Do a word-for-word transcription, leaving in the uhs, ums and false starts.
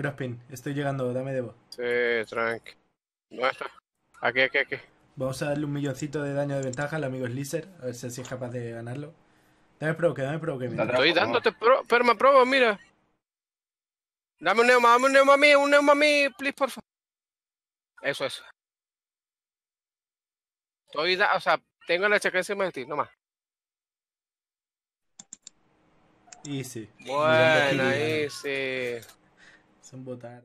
Crosspin, estoy llegando, dame Devo. Sí, tranqui. ¿Dónde está? Aquí, aquí, aquí. Vamos a darle un milloncito de daño de ventaja al amigo Slicer, a ver si así es capaz de ganarlo. Dame provoque, dame provoque Date mientras. Estoy por favor. dándote pro, perma probo, mira. Dame un neuma, dame un neuma a mí, un neuma a mí, please, por favor. Eso, eso. Estoy, da o sea, tengo la cheque encima de ti, nomás. Easy. Buena, Mirando Kiri, ahí sí. son botar.